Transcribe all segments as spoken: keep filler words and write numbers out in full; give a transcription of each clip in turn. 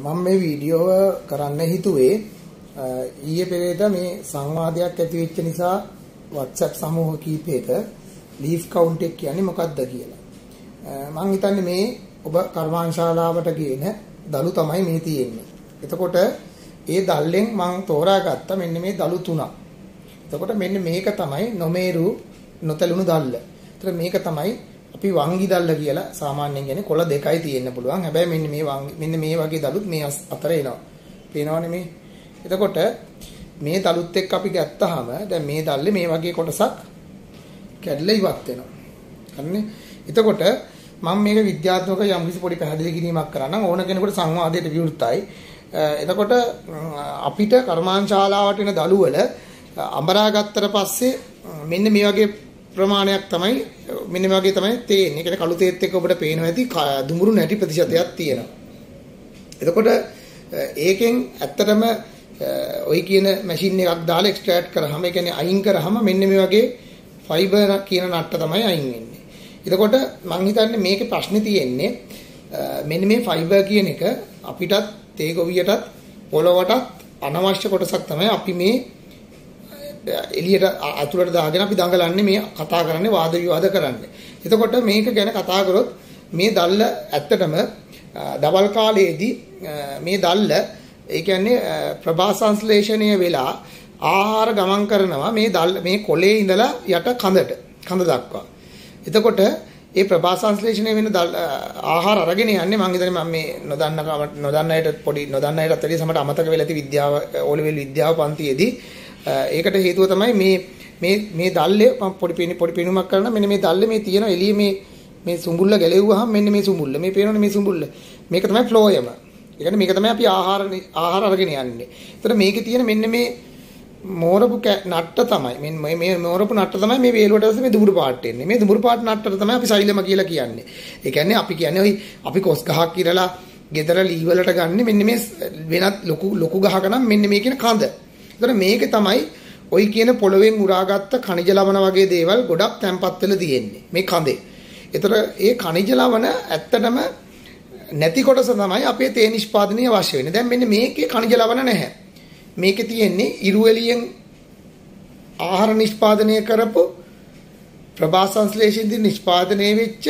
මම මේ වීඩියෝව කරන්න හිතුවේ ඊයේ පෙරේද මේ සංවාදයක් ඇති වෙච්ච නිසා WhatsApp සමූහ කීපයක ලීෆ් කවුන්ට් එක කියන්නේ මොකක්ද කියලා. මම හිතන්නේ මේ ඔබ කර්මාන්තශාලාවට ගේන දළු තමයි මේ තියෙන්නේ. එතකොට ඒ දල්ලෙන් මම තෝරාගත්ත මෙන්න මේ දළු තුනක්. එතකොට මෙන්න මේක තමයි නොමේරු නොතලුණු දල්ල. එතකොට මේක තමයි අපි වංගි දල්ල කියලා සාමාන්‍යයෙන් කියන්නේ කොළ දෙකයි තියෙන්න පුළුවන්. හැබැයි මෙන්න මේ මෙන්න මේ වගේ දළුත් මේ අතර එනවා. පේනවනේ මේ. එතකොට මේ දළුත් එක්ක අපි ගත්තාම දැන් මේ දල්ලේ මේ වගේ කොටසක් කැඩලා ඉවත් වෙනවා. හරිනේ. එතකොට මම මේක විද්‍යාත්මක යම් කිසි පොඩි පැහැදිලි කිරීමක් කරන්නම් ඕන කෙනෙකුට සංවාදයට විවෘතයි. එතකොට අපිට කර්මාන්තශාලාවට එන දළු වල අඹරා ගත්තට පස්සේ මෙන්න මේ වගේ ප්‍රමාණයක් තමයි මෙන්න මේ වගේ තමයි තියෙන්නේ. ඒකට කළු තේත් එක්ක ඔබට පේනවා ඇති දුඹුරු නැටි ප්‍රතිශතයක් තියෙනවා. එතකොට ඒකෙන් ඇත්තටම ඔය කියන මැෂින් එකක් දාලා එක්ස්ට්‍රැක්ට් කරාම ඒ කියන්නේ අයින් කරාම මෙන්න මේ වගේ ෆයිබර් කියන නට්ට තමයි අයින් වෙන්නේ. එතකොට මම හිතන්නේ මේකේ ප්‍රශ්නේ තියෙන්නේ මෙන්න මේ ෆයිබර් කියන එක අපිටත් තේ ගොවියටත් පොළවටත් අනවශ්‍ය කොටසක් තමයි අපි මේ එළියට අතුලට දාගෙන අපි දඟලන්නේ මේ කතා කරන්නේ වාද විවාද කරන්නේ. එතකොට මේක ගැන කතා කරොත් මේ දල්ල ඇත්තටම දවල් කාලයේදී මේ දල්ල ඒ කියන්නේ ප්‍රභා සංශ්ලේෂණය වෙලා ආහාර ගමන් කරනවා මේ දල්ල මේ කොළේ ඉඳලා යට කඳට කඳ දක්වා. එතකොට ඒ ප්‍රභා සංශ්ලේෂණය වෙන ආහාර අරගෙන යන්නේ මම හිතන්නේ මම මේ නොදන්න නොදන්න අයට පොඩි නොදන්න අයටත් වැඩි සමහරට අමතක වෙලා ඇති විද්‍යාව ඕලෙවල් විද්‍යාව පන්තියේදී ඒකට හේතුව තමයි මේ මේ මේ දල්ලේ පොඩි පොඩි පෙනුමක් කරන මෙන්න මේ දල්ලේ මේ තියෙන එළිය මේ මේ සුඹුල්ල ගැලෙව්වහම මෙන්න මේ සුඹුල්ල මේ පේනවනේ මේ සුඹුල්ල මේක තමයි ෆ්ලෝයම. ඒ කියන්නේ මේක තමයි අපි ආහාර ආහාර අරගෙන යන්නේ. ඒතර මේකේ තියෙන මෙන්න මේ මෝරපු නට්ට තමයි මේ මේ මෝරපු නට්ට තමයි මේ වේලුවට ඇස්සේ මේ දුඹුරු පාට එන්නේ. මේ දුඹුරු පාට නට්ටට තමයි අපි සෛලම කියලා කියන්නේ. ඒ කියන්නේ අපි කියන්නේ ඔයි අපි කොස් ගහක් ඉරලා ගෙදර ලී වලට ගන්න මෙන්න මේ වෙනත් ලොකු ලොකු ගහක නම් මෙන්න මේ කියන කඳ. ඒතර මේක තමයි ඔයි කියන පොළවෙන් උරාගත්ත khනිජ ලවණ වගේ දේවල් ගොඩක් තැම්පත් වෙලා තියෙන්නේ මේ කඳේ. ඒතර ඒ khනිජ ලවණ ඇත්තටම නැති කොටස තමයි අපේ තේ නිෂ්පාදනයේ අවශ්‍ය වෙන්නේ. දැන් මෙන්න මේකේ khනිජ ලවණ නැහැ. මේකේ තියෙන්නේ ඉරු එළියෙන් ආහාර නිෂ්පාදනය කරපු ප්‍රභා සංශ්ලේෂණයෙන් නිෂ්පාදනය වෙච්ච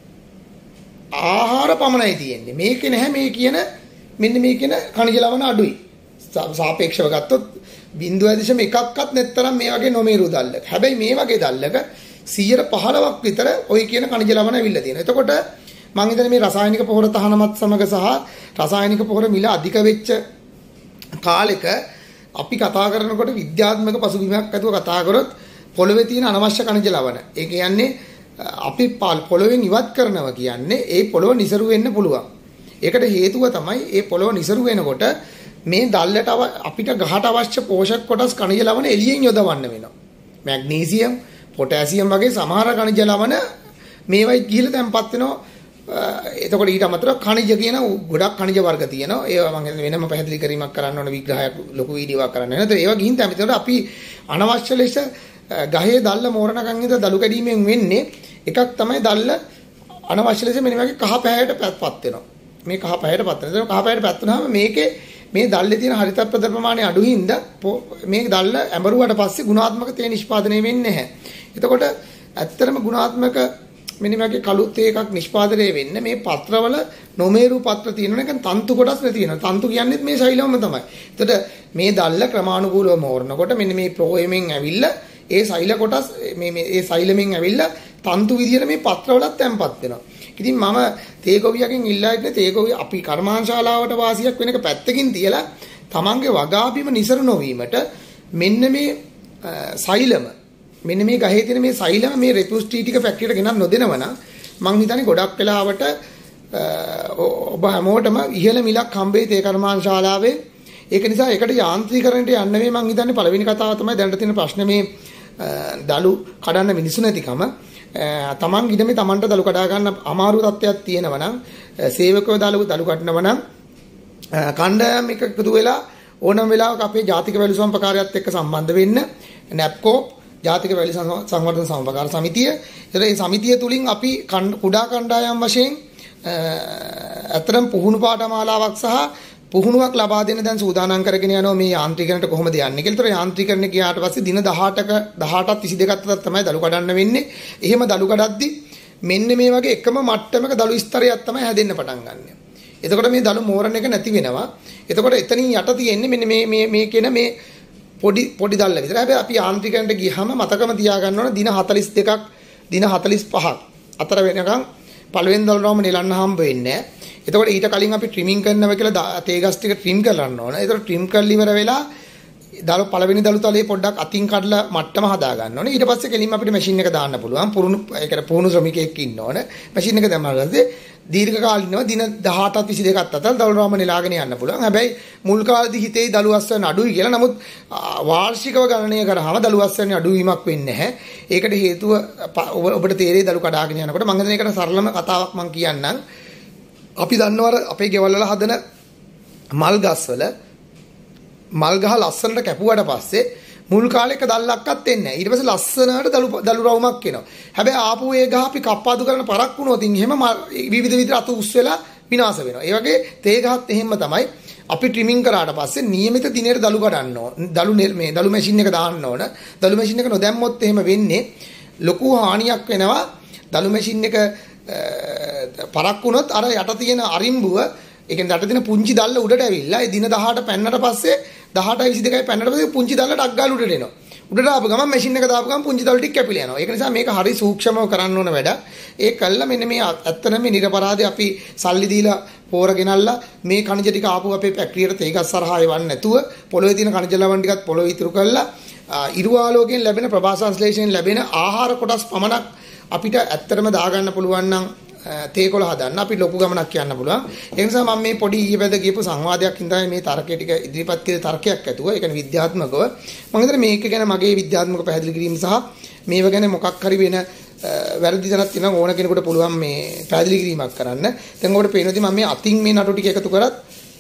ආහාර පමණයි තියෙන්නේ. මේකේ නැහැ මේ කියන මෙන්න මේ කියන khනිජ ලවණ අඩුයි. සාපේක්ෂව ගත්තොත් බිංදුව දශම එකක්වත් නැත්තරම් මේ වගේ නොමේරු දල්ලක. හැබැයි මේ වගේ දල්ලක සියයට පහළොවක් විතර ওই කියන khනිජ ලවණ අවිල්ල තියෙනවා. එතකොට මම හිතන්නේ මේ රසායනික පොහොර තහනමත් සමග සහ රසායනික පොහොර මිල අධික වෙච්ච කාලෙක අපි කතා කරනකොට විද්‍යාත්මක පසුබිමක් ඇතුව කතා කරොත් පොළවේ තියෙන අනවශ්‍ය khනිජ ලවණ. ඒ කියන්නේ අපි පොළවෙන් ඉවත් කරනවා කියන්නේ ඒ පොළව නිසරු වෙන්න පුළුවන්. ඒකට හේතුව තමයි ඒ පොළව නිසරු වෙනකොට මේ දල්ලට අපිට ගහට අවශ්‍ය පෝෂක කොටස් khනිජ ලවණ එළියෙන් යොදවන්න වෙනවා. මැග්නීසියම්, පොටෑසියම් වගේ සමහර khනිජ ලවණ මේවයි ගිහිල්ලා තැම්පත් වෙනවා. එතකොට ඊට අමතරව khනිජ කියන ගොඩක් khනිජ වර්ග තියෙනවා. ඒවා මම වෙනම පැහැදිලි කිරීමක් කරන්න ඕන විග්‍රහයක් ලොකු වීඩියෝවක් කරන්න වෙනවා. ඒවා ගිහින් තැම්පෙතකොට අපි අනවශ්‍ය ලෙස ගහේ දල්ල මෝරණකම් ඉඳ දළු කැඩීමෙන් වෙන්නේ එකක් තමයි දල්ල අනවශ්‍ය ලෙස මෙන්න වගේ කහ පැහැයට පැත්පත් වෙනවා. මේ කහ පැහැයට පත් වෙනවා. කහ පැහැයට පැත් වුනහම මේකේ මේ දල්ලේ තියෙන හරිත ප්‍රද ප්‍රමාණය අඩු හින්දා මේ දල්ල ඇඹරුවට පස්සේ ගුණාත්මක තේ නිෂ්පාදනය වෙන්නේ නැහැ. එතකොට ඇත්තටම ගුණාත්මක මෙන්න මේකේ කළු තේ එකක් නිෂ්පාදනය වෙන්න මේ පත්‍රවල නොමේරු පත්‍ර තියෙනවා. ඒක තන්තු කොටස් නේ තියෙනවා. තන්තු කියන්නේත් මේ සෛලවම තමයි. එතකොට මේ දල්ල ක්‍රමානුකූලව මෝරනකොට මෙන්න මේ ප්‍රෝයමෙන් ඇවිල්ලා ඒ සෛල කොටස් මේ මේ ඒ සෛලමෙන් ඇවිල්ලා තන්තු විදියට මේ පත්‍රවලත් තැම්පත් වෙනවා. ඉතින් මම තේ ගොවියකින් ඉල්ලා ඉන්නේ තේ ගොවිය අපි කර්මාන්තශාලාවට වාසියක් වෙන එක පැත්තකින් තියලා තමන්ගේ වගාබිම නිසරු නොවීමට මෙන්න මේ සෛලම මෙන්න මේ ගහේ තියෙන මේ සෛලම මේ රෙපියුස් ටී ටික ෆැක්ටරියට ගෙනත් නොදෙනවා නම් මං හිතන්නේ ගොඩක් වෙලාවට ඔබ හැමෝටම ඉහළ මිලක් හම්බෙයි තේ කර්මාන්තශාලාවේ. ඒක නිසා ඒකට යාන්ත්‍රීකරණයට යන්න මේ මං හිතන්නේ පළවෙනි කතාව තමයි දැනට තියෙන ප්‍රශ්නේ මේ දළු කඩන්න මිනිසු නැතිකම. තමන් ඉදමේ තමන්ට දළු කඩා ගන්න අමාරු තත්ත්වයක් තියෙනවා නම් සේවකව දළු දළු කඩනවා නම් කණ්ඩායම් එක එකතු වෙලා ඕනම වෙලාවක අපේ ජාතික වැලි සම්පකාරයත් එක්ක සම්බන්ධ වෙන්න නැප්කෝ ජාතික වැලි සංවර්ධන සමපකාර සමිතිය. ඒතර මේ සමිතිය තුලින් අපි කුඩා කණ්ඩායම් වශයෙන් අතරම් පුහුණු පාඨමාලාවක් සහ පුහුණුවක් ලබා දෙන්න දැන් සූදානම් කරගෙන යනවා මේ යාන්ත්‍රීකරණයට කොහොමද යන්නේ කියලා. ඒතර යාන්ත්‍රීකරණය ගියාට පස්සේ දින දහඅටක දහඅටත් විසිදෙකත් අතර තමයි දළු කඩන්න වෙන්නේ. එහෙම දළු කඩද්දි මෙන්න මේ වගේ එකම මට්ටමක දළු ස්තරයක් තමයි හැදෙන්න පටන් ගන්න. එතකොට මේ දළු මෝරණ එක නැති වෙනවා. එතකොට එතනින් යට තියෙන්නේ මෙන්න මේ මේ මේ කියන මේ පොඩි පොඩි දල්ල විතර. හැබැයි අපි යාන්ත්‍රීකරණයට ගියහම මතකම තියාගන්න ඕන දින හතළිස් දෙකක් දින හතළිස් පහක් අතර වෙනකන් පළවෙනි දළු රවුම නෙලන්න හම්බ වෙන්නේ නැහැ. එතකොට ඊට කලින් අපි ට්‍රිමින් කරනවා කියලා තේ ගස් ටික ට්‍රිම් කරන්න ඕන. ඒතර ට්‍රිම් කරලා ඉවර වෙලා දළු පළවෙනි දළු තලයේ පොඩ්ඩක් අතින් කඩලා මට්ටම හදා ගන්න ඕනේ. ඊට පස්සේ කෙලින්ම අපිට මැෂින් එක දාන්න පුළුවන්. පුරුණු ඒ කියන්නේ පුහුණු ශ්‍රමිකයෙක් ඉන්න ඕන. මැෂින් එක දැම්මම පස්සේ දීර්ඝ කාලිනව දින දහඅටත් විසිදෙකත් අතර දළු රවුම නෙලාගෙන යන්න පුළුවන්. හැබැයි මුල් කාලේදී හිතේ දළු අස්වැන්න අඩුයි කියලා. නමුත් වාර්ෂිකව ගණනය කරාම දළු අස්වැන්න අඩුවීමක් වෙන්නේ නැහැ. ඒකට හේතුව ඔබට තේරෙයි දළු කඩාගෙන යනකොට. මම හිතන්නේ ඒකට සරලම කතාවක් මම කියන්නම්. අපි දන්නවර අපේ ගෙවල් වල හදන මල් ගස් වල මල් ගහ ලස්සනට කැපුවට පස්සේ මුල් කාලේ එක දැල්ලක්වත් එන්නේ නැහැ. ඊට පස්සේ ලස්සනට දළු දළු රවුමක් එනවා. හැබැයි ආපු ඒ ගහ අපි කප්පාදු කරන පරක් වුණොත් එහෙම විවිධ විදිහට අතු උස් වෙලා විනාශ වෙනවා. ඒ වගේ තේ ගහත් එහෙම තමයි. අපි ට්‍රිමින් කරාට පස්සේ නියමිත දිනේට දළු කඩන්න ඕන. දළු මේ දළු මැෂින් එක දාන්න ඕන. දළු මැෂින් එක නොදැම්මොත් එහෙම වෙන්නේ ලොකු හානියක් වෙනවා. දළු මැෂින් එක පරක් වුණොත් අර යට තියෙන අරිම්බුව ඒ කියන්නේ යට තියෙන පුංචි දැල්ල උඩට ඇවිල්ලා ඒ දින දහඅට පැන්නට පස්සේ දහඅටයි විසිදෙකයි පැන්නට පස්සේ පුංචි දැල්ල ටක් ගාලා උඩට එනවා. උඩට ආපු ගමන් මැෂින් එක දාපු ගමන් පුංචි දැල්ල ටික කැපිලා යනවා. ඒක නිසා මේක හරි සූක්ෂමව කරන්න ඕන වැඩ. ඒ කළා මෙන්න මේ ඇත්තටම මේ නිරපරාදේ අපි සල්ලි දීලා පෝර ගෙනල්ලා මේ කණජ ටික ආපු අපේ ෆැක්ටරියට තේගස් සරහා එවන්නේ නැතුව පොළොවේ තියෙන කණජ ලවණ ටිකත් පොළොවේ ඉතුරු කරලා ඉරු ආලෝකයෙන් ලැබෙන ප්‍රභා සංශ්ලේෂණයෙන් ලැබෙන ආහාර කොටස් පමණක් අපිට ඇත්තටම දාගන්න පුළුවන් නම් තේකොළ හදන්න අපි ලොකු ගමනක් යන්න පුළුවන්. ඒ නිසා මම මේ පොඩි ඊයේපෙද ගියපු සංවාදයක් හින්දා මේ තර්කය ටික ඉදිරිපත් කළේ තර්කයක් ඇතුව. ඒ කියන්නේ විද්‍යාත්මකව. මම හිතන්නේ මේක ගැන මගේ විද්‍යාත්මක පැහැදිලි කිරීම සහ මේව ගැන මොකක් හරි වෙන වැරදි තැනක් තියෙනවා ඕන කෙනෙකුට පුළුවන් මේ පැහැදිලි කිරීමක් කරන්න. දැන් ඔකට පේනවාදී මම මේ අතින් මේ නටු ටික එකතු කරත්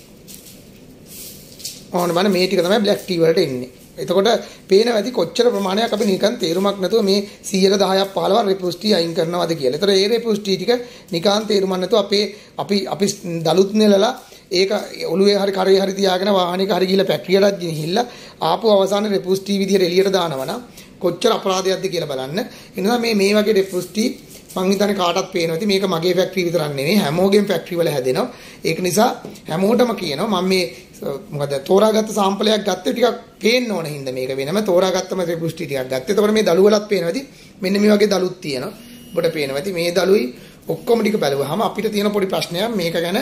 ඕන මම මේ ටික තමයි බ්ලැක් ටී වලට එන්නේ. එතකොට පේන වැඩි කොච්චර ප්‍රමාණයක් අපි නිකන් තේරුමක් නැතුව මේ සීයට දහයක් පහළොවක් රෙපුස්ටි අයින් කරනවද කියලා. ඒතර ඒ රෙපුස්ටි ටික නිකන් තේරුමක් නැතුව අපේ අපි අපි දලුත් නෙලලා ඒක ඔළුවේ හරි කරේ හරි තියාගෙන වාහනයක හරි ගිහලා ෆැක්ටරියට ගිහිල්ලා ආපු අවසාන රෙපුස්ටි විදියට එළියට දානවා නම් කොච්චර අපරාධයක්ද කියලා බලන්න. ඒ නිසා මේ මේ වගේ රෙපුස්ටි මං හිතන්නේ කාටවත් පේනවා ඇති මේක මගේ ෆැක්ටරි විතරක් නෙවෙයි හැමෝගෙම ෆැක්ටරි වල හැදෙනවා. ඒක නිසා හැමෝටම කියනවා මම මේ මොකද තෝරාගත්ත සාම්පලයක් ගත්තේ ටිකක් පේන්න ඕන හින්දා මේක වෙනම තෝරාගත්තම රෙපුස්ටි ටිකක් ගත්තේ. එතකොට මේ දළු වලත් පේනවා ඇති මෙන්න මේ වගේ දළුත් තියෙනවා. ඔබට පේනවා ඇති මේ දළුයි ඔක්කොම ටික බැලුවාම අපිට තියෙන පොඩි ප්‍රශ්නයක් මේක ගැන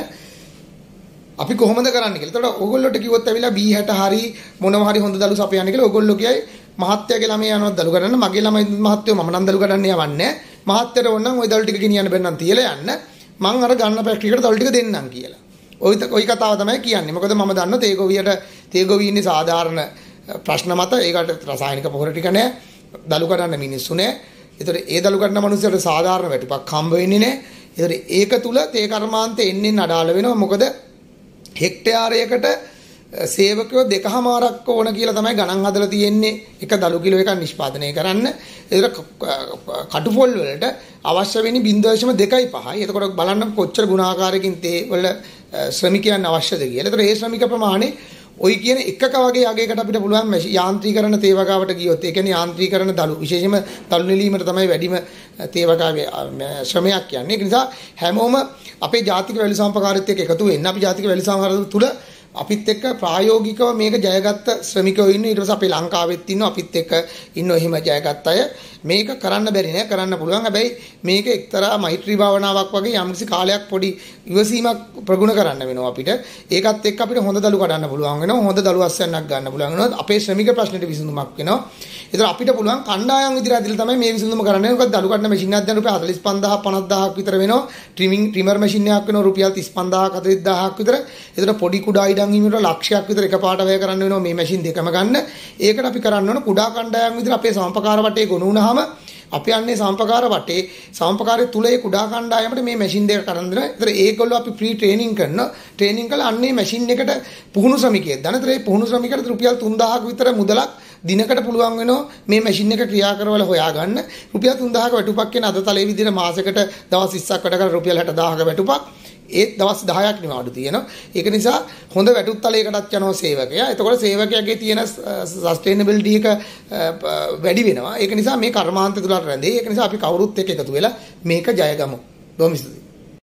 අපි කොහොමද කරන්නේ කියලා. එතකොට ඕගොල්ලෝට කිව්වොත් ඇවිල්ලා බී හැට හරි මොනවා හරි හොඳ දළු සපයන්න කියලා ඕගොල්ලෝ කියයි මහත්තයාගේ ළමයි යනවා දළු ගන්න මගේ ළමයි මහත්තයෝ මම නම් දළු ගන්න යවන්නේ මහත්තයට ඕනනම් ওই දළු ටික ගෙනියන්න බැන්නම් තියලා යන්න මං අර ගන්න ෆැක්ටරියකට දළු ටික දෙන්නම් කියලා. ওই ওই කතාව තමයි කියන්නේ. මොකද මම දන්නවා තේගොවියට තේගොවි ඉන්නේ සාධාරණ ප්‍රශ්න මත ඒකට රසායනික පොහොර ටික නැහැ. දළු ගන්න මිනිස්සු නැහැ. ඒතර ඒ දළු ගන්න මිනිස්සුන්ට සාධාරණ වැටුපක් හම්බ වෙන්නේ නැහැ. ඒතර ඒක තුල තේ කර්මාන්තේ එන්නේ අඩාල වෙනවා. මොකද හෙක්ටයාරයකට සේවකයෝ දෙකමාරක් ඕන කියලා තමයි ගණන් හදලා තියෙන්නේ එක දළු කිලෝ එකක් නිෂ්පාදනය කරන්න. ඒතර කටුපොල් වලට අවශ්‍ය වෙන්නේ zero point two five. එතකොට බලන්න කොච්චර ගුණාකාරයකින් තේ වල ශ්‍රමිකයන් අවශ්‍යද කියලා. ඒතර ඒ ශ්‍රමික ප්‍රමාණය ඔයි කියන එකක වගේ යගයකට අපිට පුළුවන් යාන්ත්‍රීකරණ තේවකාවට ගියොත් ඒ කියන්නේ යාන්ත්‍රීකරණ දළු විශේෂයෙන්ම දළු නිලීමට තමයි වැඩිම තේවකාවේ ශ්‍රමයක් යන්නේ. ඒ නිසා හැමෝම අපේ ජාතික වැලි සම්පකාරීත්වයට එක්ක එකතු වෙන්න අපි ජාතික වැලි සම්පකාරීත්වය තුල අපිත් එක්ක ප්‍රායෝගිකව මේක ජයගත්ත ශ්‍රමිකයෝ ඉන්නේ. ඊට පස්සේ අපේ ලංකාවෙත් ඉන්නවා අපිත් එක්ක ඉන්නෝ එහෙම ජයගත්ත අය. මේක කරන්න බැරි නෑ කරන්න පුළුවන්. හැබැයි මේක එක්තරා මෛත්‍රී භාවනාවක් වගේ යම්කිසි කාලයක් පොඩි ඉවසීමක් ප්‍රගුණ කරන්න වෙනවා අපිට. ඒකත් එක්ක අපිට හොඳ දළු කඩන්න පුළුවන් වෙනවා. හොඳ දළු අස්වැන්නක් ගන්න පුළුවන් වෙනවා. අපේ ශ්‍රමික ප්‍රශ්නෙට විසඳුමක් වෙනවා. ඒතර අපිට පුළුවන් කණ්ඩායම් විදිහට ඇදලා තමයි මේ විසඳුම කරන්නේ. මොකද දළු කඩන මැෂින් එකක් දැන් රුපියල් හතළිස් පන්දාහක් පනස්දාහක් විතර වෙනවා. ට්‍රිමින් ට්‍රිමර් මැෂින් එකක් වෙනවා රුපියල් තිස් පන්දාහක් හතළිස් දාහක් විතර. ඒතර පොඩි කුඩා ඉඩම් හිමිවට ලක්ෂයක් විතර එකපාරට වැය කරන්න වෙනවා මේ මැෂින් දෙකම ගන්න. ඒකට අපි කරන්න ඕන කුඩා කණ්ඩායම් විදිහට අපේ සම්පකාර වටේ ගොනු වුණාම අපි යන්නේ සම්පකාර වටේ සම්පකාරයේ තුල ඒ කුඩා කණ්ඩායමට මේ මැෂින් දෙක කරන් දෙනවා. ඒතර ඒගොල්ලෝ අපි ෆ්‍රී ට්‍රේනින් කරනවා. ට්‍රේනින් කළා අන්නේ මැෂින් එකට පුහුණු ශ්‍රමිකයෙක් දාන. ඒතර ඒ පුහුණු ශ්‍රමිකයට රුපියල් තුන්දාහක් විතර මුදලක් දිනකට පුළුවන් වෙනවා මේ මැෂින් එක ක්‍රියා කරවල හොයාගන්න. රුපියල් තුන්දාහක වැටුපක් කියන අද තලයේ විදිහට මාසෙකට දවස් විස්සක් වැඩ කරලා රුපියල් හැටදාහක වැටුපක් ඒ දවස් දහයක් නිවාඩු තියෙනවා. ඒක නිසා හොඳ වැටුත්තලයකටත් යනවා සේවකයා. එතකොට සේවකයාගේ තියෙන සස්ටේනබිලිටි එක වැඩි වෙනවා. ඒක නිසා මේ කර්මාන්ත තුලට රැඳේ. ඒක නිසා අපි කවුරුත් එක්ක එකතු වෙලා මේක ජය ගමු. බොහොම ස්තුතියි.